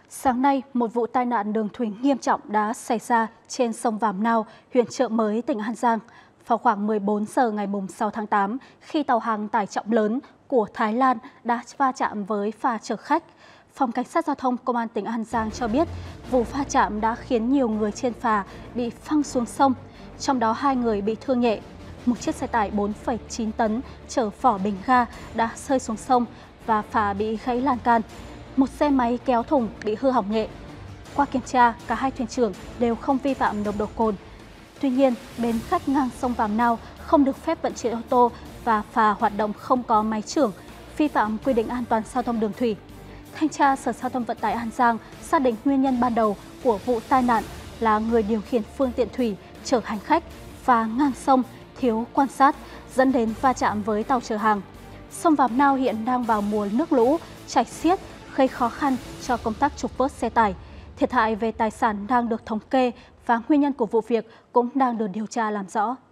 Sáng nay, một vụ tai nạn đường thủy nghiêm trọng đã xảy ra trên sông Vàm Nao, huyện Chợ Mới, tỉnh An Giang. Vào khoảng 14 giờ ngày 6 tháng 8, khi tàu hàng tải trọng lớn của Thái Lan đã va chạm với phà chở khách. Phòng Cảnh sát Giao thông Công an tỉnh An Giang cho biết, vụ va chạm đã khiến nhiều người trên phà bị phăng xuống sông, trong đó 2 người bị thương nhẹ. Một chiếc xe tải 4,9 tấn chở vỏ bình ga đã rơi xuống sông và phà bị gãy lan can. Một xe máy kéo thùng bị hư hỏng nhẹ. Qua kiểm tra, cả hai thuyền trưởng đều không vi phạm nồng độ cồn. Tuy nhiên, bến khách ngang sông Vàm Nao không được phép vận chuyển ô tô và phà hoạt động không có máy chưởng, vi phạm quy định an toàn giao thông đường thủy. Thanh tra Sở Giao thông Vận tải An Giang xác định nguyên nhân ban đầu của vụ tai nạn là người điều khiển phương tiện thủy chở hành khách phà ngang sông thiếu quan sát, dẫn đến va chạm với tàu chở hàng. Sông Vàm Nao hiện đang vào mùa nước lũ, chảy xiết, gây khó khăn cho công tác trục vớt xe tải. Thiệt hại về tài sản đang được thống kê và nguyên nhân của vụ việc cũng đang được điều tra làm rõ.